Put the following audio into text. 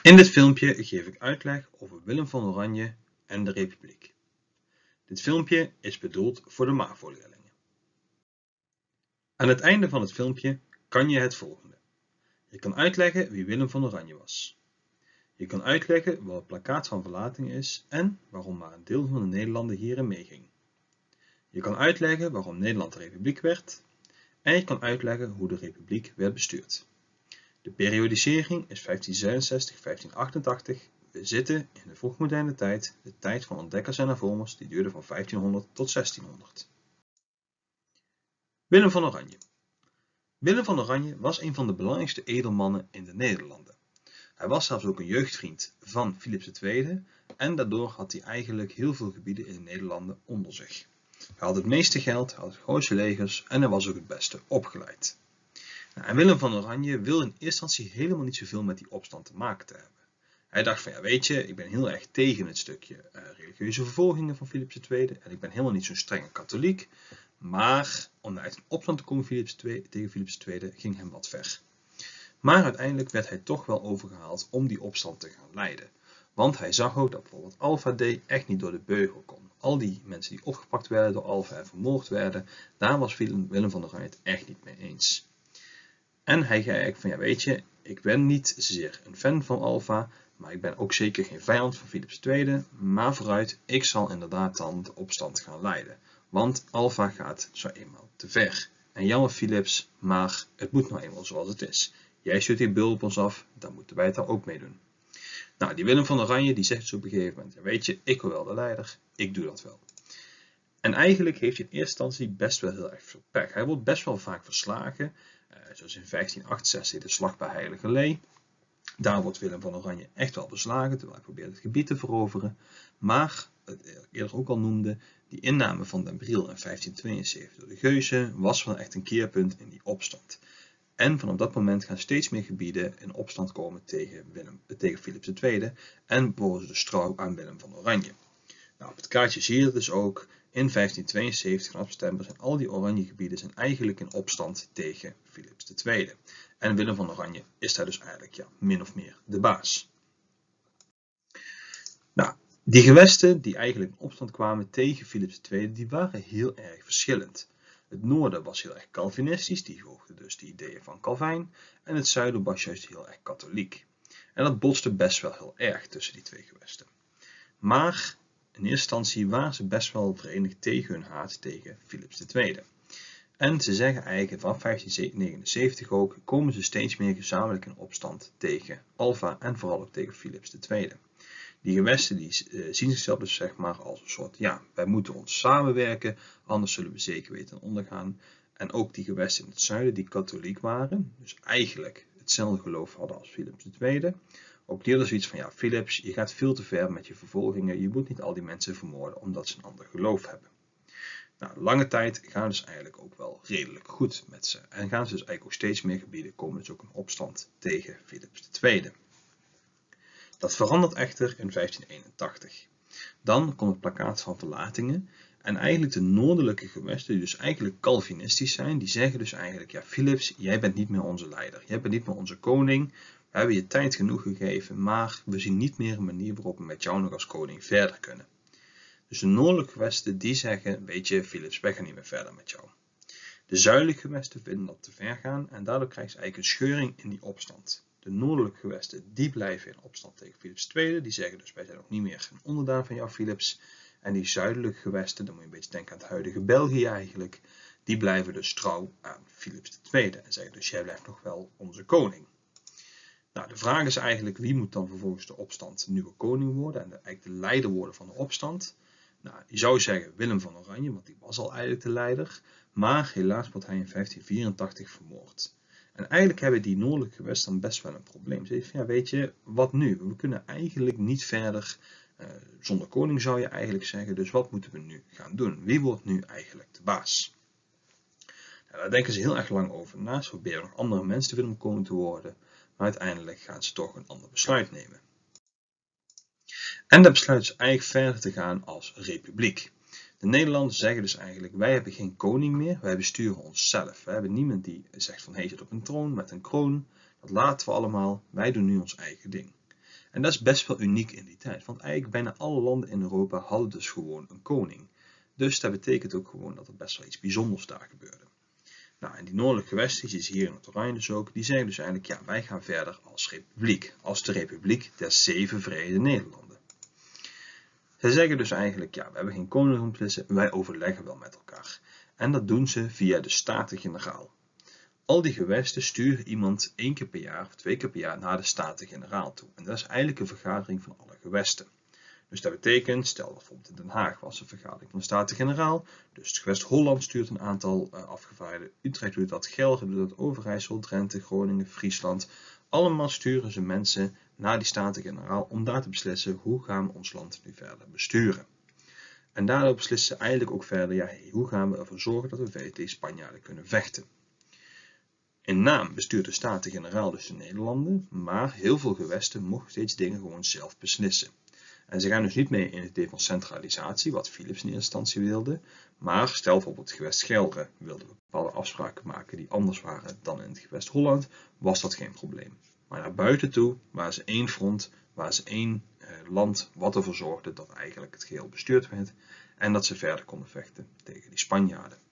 In dit filmpje geef ik uitleg over Willem van Oranje en de Republiek. Dit filmpje is bedoeld voor de MAVO-leerlingen. Aan het einde van het filmpje kan je het volgende. Je kan uitleggen wie Willem van Oranje was. Je kan uitleggen wat het plakkaat van verlating is en waarom maar een deel van de Nederlanden hierin meeging. Je kan uitleggen waarom Nederland de Republiek werd. En je kan uitleggen hoe de Republiek werd bestuurd. De periodisering is 1567-1588. We zitten in de vroegmoderne tijd, de tijd van ontdekkers en hervormers, die duurde van 1500 tot 1600. Willem van Oranje. Willem van Oranje was een van de belangrijkste edelmannen in de Nederlanden. Hij was zelfs ook een jeugdvriend van Philips II en daardoor had hij eigenlijk heel veel gebieden in de Nederlanden onder zich. Hij had het meeste geld, hij had het grootste legers en hij was ook het beste opgeleid. En Willem van Oranje wil in eerste instantie helemaal niet zoveel met die opstand te maken te hebben. Hij dacht van ja weet je, ik ben heel erg tegen het stukje religieuze vervolgingen van Philips II en ik ben helemaal niet zo'n strenge katholiek. Maar om uit een opstand te komen tegen Philips II ging hem wat ver. Maar uiteindelijk werd hij toch wel overgehaald om die opstand te gaan leiden. Want hij zag ook dat bijvoorbeeld Alva D echt niet door de beugel kon. Al die mensen die opgepakt werden door Alva en vermoord werden, daar was Willem van Oranje het echt niet mee eens. En hij zei eigenlijk van ja weet je, ik ben niet zozeer een fan van Alva, maar ik ben ook zeker geen vijand van Philips II, maar vooruit, ik zal inderdaad dan de opstand gaan leiden. Want Alva gaat zo eenmaal te ver. En jammer Philips, maar het moet nou eenmaal zoals het is. Jij stuurt die bul op ons af, dan moeten wij het daar ook mee doen. Nou, die Willem van Oranje die zegt zo op een gegeven moment, ja, weet je, ik wil wel de leider, ik doe dat wel. En eigenlijk heeft hij in eerste instantie best wel heel erg veel pech. Hij wordt best wel vaak verslagen. Zoals in 1568 de slag bij Heilige Lee. Daar wordt Willem van Oranje echt wel beslagen, terwijl hij probeert het gebied te veroveren. Maar, wat ik eerder ook al noemde, die inname van Den Briel in 1572 door de Geuzen was wel echt een keerpunt in die opstand. En vanaf dat moment gaan steeds meer gebieden in opstand komen tegen Philips II en boven de trouw aan Willem van Oranje. Nou, op het kaartje zie je het dus ook. In 1572 vanaf september zijn al die oranje gebieden zijn eigenlijk in opstand tegen Philips II. En Willem van Oranje is daar dus eigenlijk ja, min of meer de baas. Nou, die gewesten die eigenlijk in opstand kwamen tegen Philips II, die waren heel erg verschillend. Het noorden was heel erg Calvinistisch, die volgde dus de ideeën van Calvijn. En het zuiden was juist heel erg katholiek. En dat botste best wel heel erg tussen die twee gewesten. Maar in eerste instantie waren ze best wel verenigd tegen hun haat tegen Philips II. En ze zeggen eigenlijk vanaf 1579 ook, komen ze steeds meer gezamenlijk in opstand tegen Alva en vooral ook tegen Philips II. Die gewesten die zien zichzelf dus zeg maar als een soort, ja, wij moeten ons samenwerken, anders zullen we zeker weten ondergaan. En ook die gewesten in het zuiden die katholiek waren, dus eigenlijk hetzelfde geloof hadden als Philips II. Ook die hadden zoiets van, ja Philips, je gaat veel te ver met je vervolgingen, je moet niet al die mensen vermoorden omdat ze een ander geloof hebben. Nou, lange tijd gaan dus eigenlijk ook wel redelijk goed met ze. En gaan ze dus eigenlijk ook steeds meer gebieden komen dus ook in opstand tegen Philips II. Dat verandert echter in 1581. Dan komt het plakkaat van verlatingen. En eigenlijk de noordelijke gewesten, die dus eigenlijk Calvinistisch zijn, die zeggen dus eigenlijk, ja Philips, jij bent niet meer onze leider. Jij bent niet meer onze koning. We hebben je tijd genoeg gegeven, maar we zien niet meer een manier waarop we met jou nog als koning verder kunnen. Dus de noordelijke gewesten die zeggen, weet je Philips, wij gaan niet meer verder met jou. De zuidelijke gewesten vinden dat te ver gaan en daardoor krijgen ze eigenlijk een scheuring in die opstand. De noordelijke gewesten die blijven in opstand tegen Philips II, die zeggen dus wij zijn ook niet meer een onderdaan van jou Philips. En die zuidelijke gewesten, dan moet je een beetje denken aan het huidige België eigenlijk, die blijven dus trouw aan Philips II en zeggen dus jij blijft nog wel onze koning. Nou, de vraag is eigenlijk wie moet dan vervolgens de opstand nieuwe koning worden en eigenlijk de leider worden van de opstand. Nou, je zou zeggen Willem van Oranje, want die was al eigenlijk de leider, maar helaas wordt hij in 1584 vermoord. En eigenlijk hebben die noordelijke gewesten dan best wel een probleem. Ze zeggen van ja weet je, wat nu? We kunnen eigenlijk niet verder zonder koning zou je eigenlijk zeggen, dus wat moeten we nu gaan doen? Wie wordt nu eigenlijk de baas? Nou, daar denken ze heel erg lang over na. Ze proberen nog andere mensen te vinden om koning te worden. Maar uiteindelijk gaan ze toch een ander besluit nemen. En dan besluiten ze eigenlijk verder te gaan als republiek. De Nederlanders zeggen dus eigenlijk, wij hebben geen koning meer, wij besturen onszelf. We hebben niemand die zegt van, hey, zit op een troon met een kroon. Dat laten we allemaal, wij doen nu ons eigen ding. En dat is best wel uniek in die tijd, want eigenlijk bijna alle landen in Europa hadden dus gewoon een koning. Dus dat betekent ook gewoon dat er best wel iets bijzonders daar gebeurde. Nou, en die noordelijke gewesten, die zie je hier in het oranje dus ook, die zeggen dus eigenlijk, ja, wij gaan verder als republiek, als de Republiek der 7 Verenigde Nederlanden. Zij zeggen dus eigenlijk, ja, we hebben geen koning om te beslissen, wij overleggen wel met elkaar. En dat doen ze via de Staten-Generaal. Al die gewesten sturen iemand 1 keer per jaar of 2 keer per jaar naar de Staten-Generaal toe. En dat is eigenlijk een vergadering van alle gewesten. Dus dat betekent, stel dat bijvoorbeeld in Den Haag was een vergadering van de Staten-Generaal. Dus het gewest Holland stuurt een aantal afgevaardigden. Utrecht doet dat, Gelre doet dat, Overijssel, Drenthe, Groningen, Friesland. Allemaal sturen ze mensen naar die Staten-Generaal om daar te beslissen hoe gaan we ons land nu verder besturen. En daardoor beslissen ze eigenlijk ook verder, ja, hoe gaan we ervoor zorgen dat we verder tegen Spanjaarden kunnen vechten. In naam bestuurt de Staten-Generaal dus de Nederlanden, maar heel veel gewesten mogen steeds dingen gewoon zelf beslissen. En ze gaan dus niet mee in het idee van centralisatie, wat Philips in eerste instantie wilde, maar stel bijvoorbeeld het gewest Gelre wilde bepaalde afspraken maken die anders waren dan in het gewest Holland, was dat geen probleem. Maar naar buiten toe waren ze één front, waren ze één land wat ervoor zorgde dat eigenlijk het geheel bestuurd werd en dat ze verder konden vechten tegen die Spanjaarden.